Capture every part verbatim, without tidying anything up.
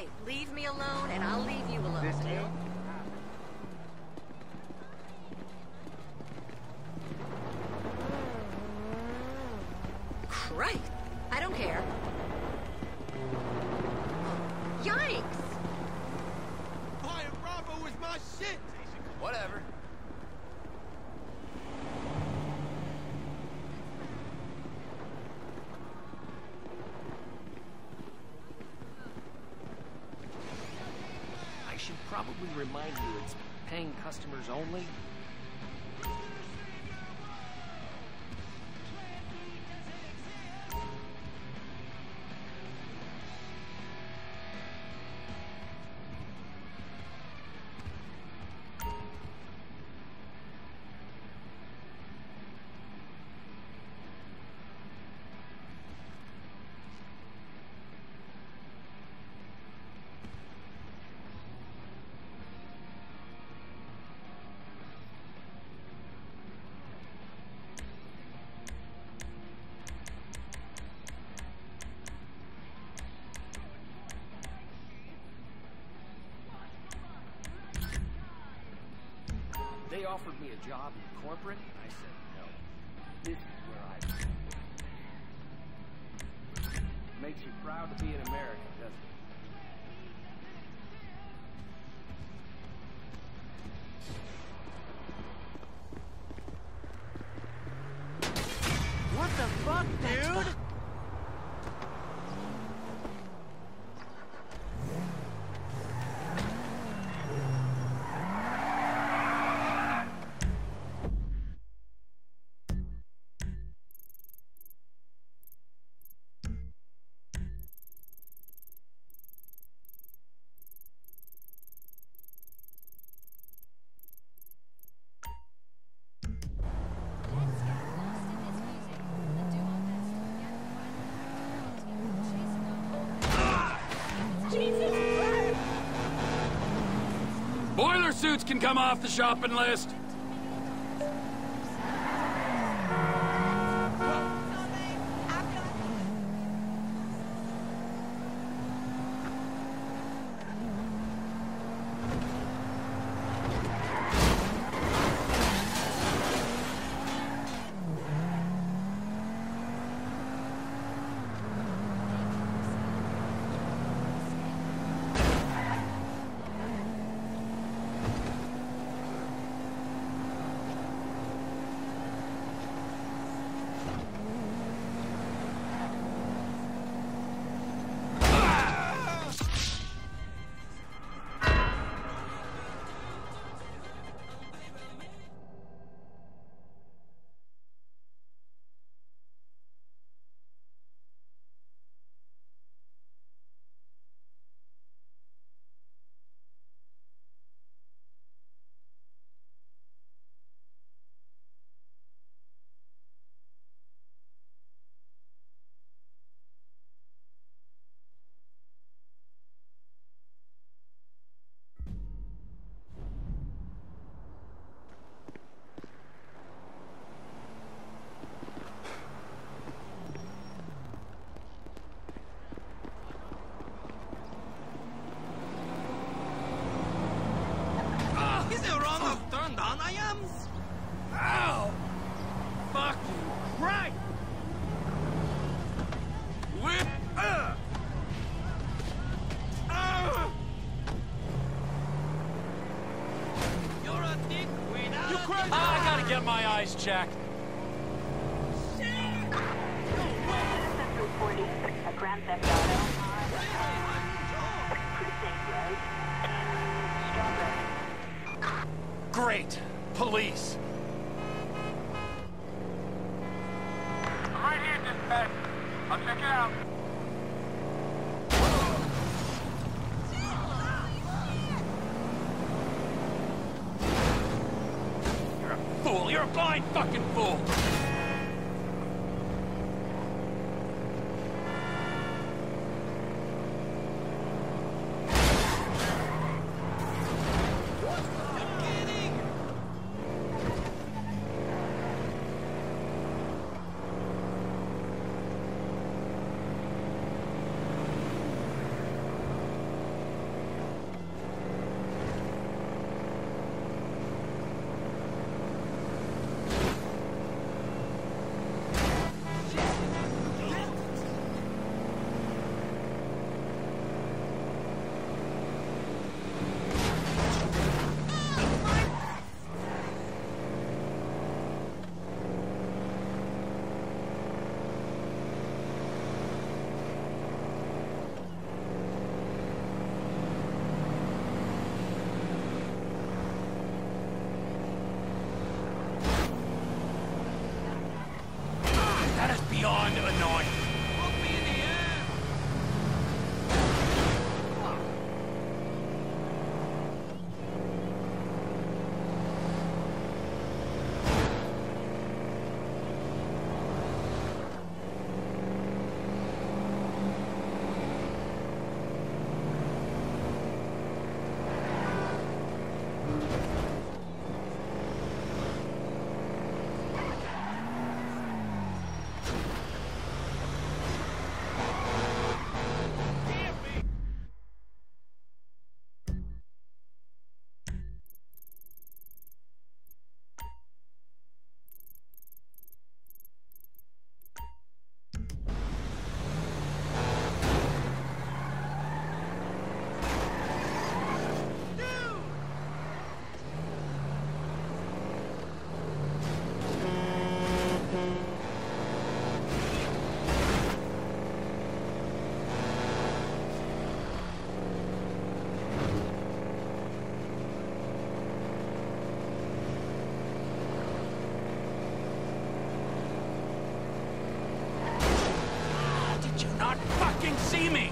Hey, leave me alone and I'll leave you alone. This deal? Christ! I don't care. Yikes! Fire Bravo was my shit! Whatever. I should probably remind you it's paying customers only. They offered me a job in corporate. I said no. This is where I... Makes you proud to be an American, doesn't it? What the fuck, dude? Boiler suits can come off the shopping list. Is it wrong how turned on I am? Ow! Fucking Christ! Whip! Uh! Uh! You're a dick without You crazy! I gotta get my eyes checked. Citizens reporting a Grand Theft Auto on Crusade Road in Strawberry. Great! Police! I'm right here, dispatch. I'll check it out. You're a fool! You're a blind fucking fool! not fucking see me!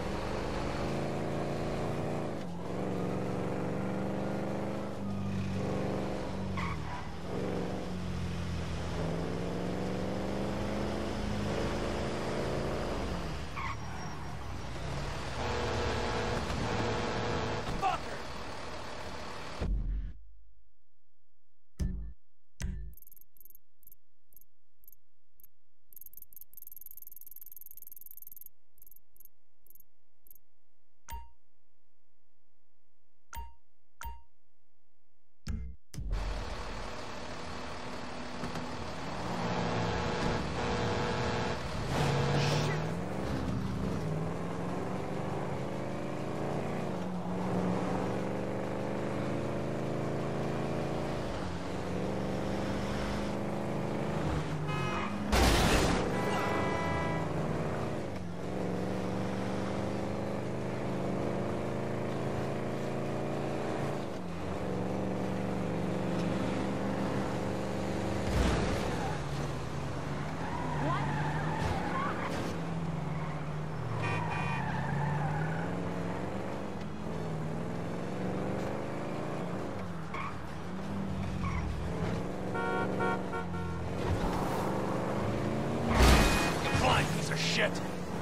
Shit!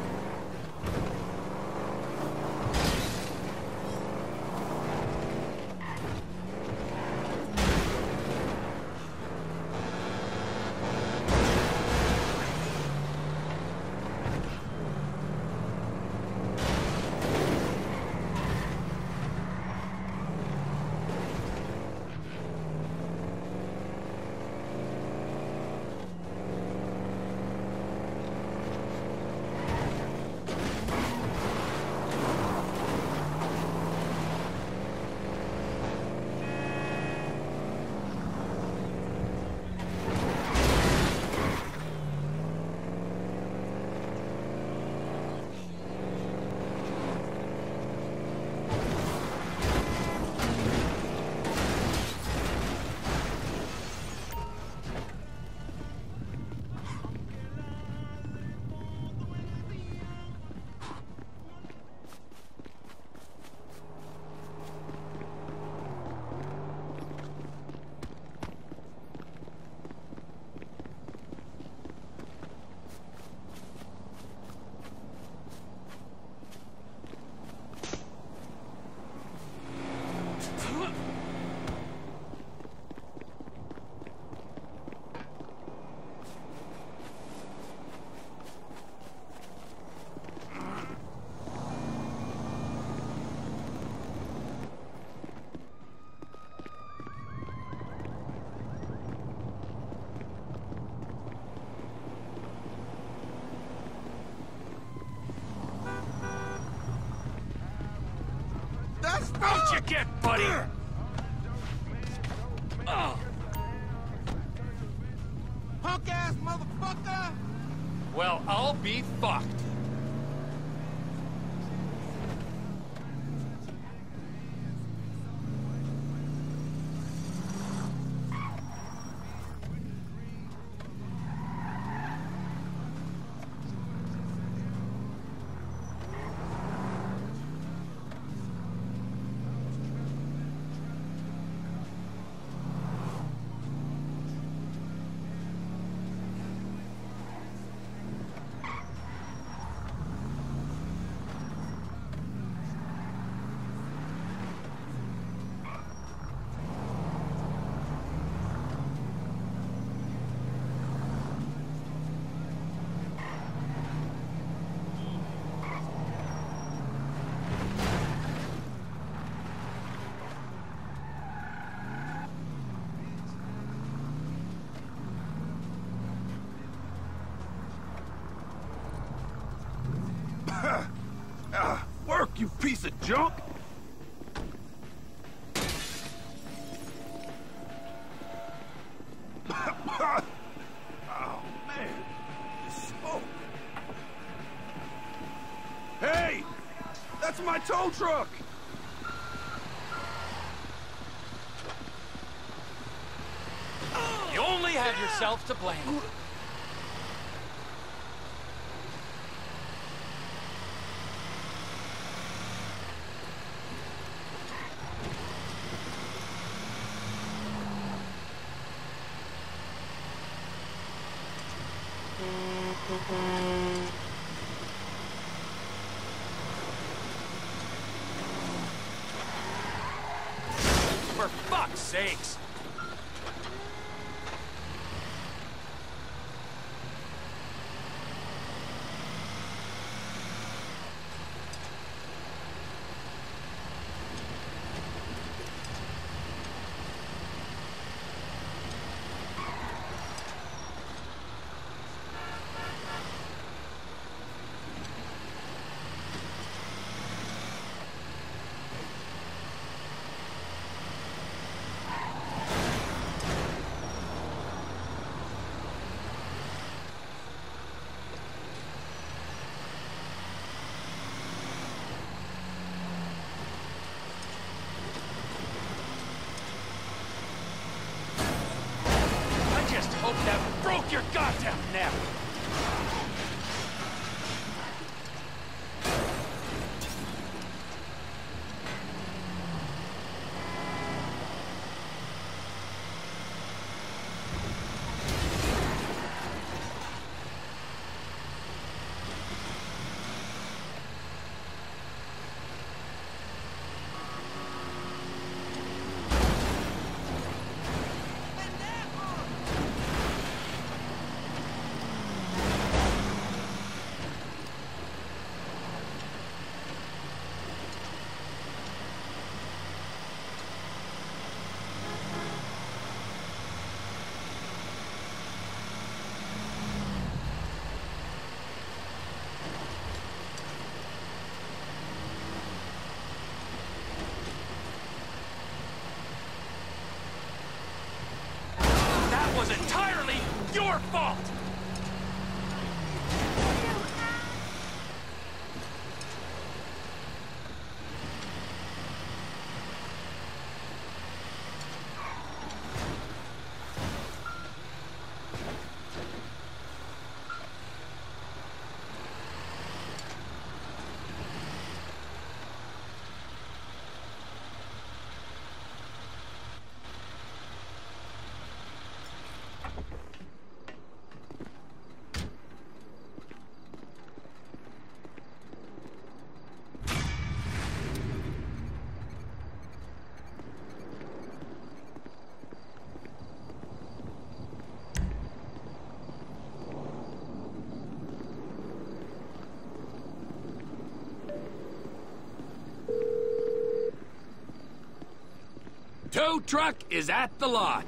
Don't you get, buddy? Oh. Punk-ass motherfucker! Well, I'll be fucked. Uh, work, you piece of junk! Oh, man. The smoke. Hey! That's my tow truck! You only have yourself to blame. for fuck's sakes! Hope that broke your goddamn neck! Was entirely your fault! Tow truck is at the lot.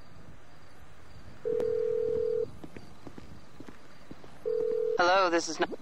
Hello, this is...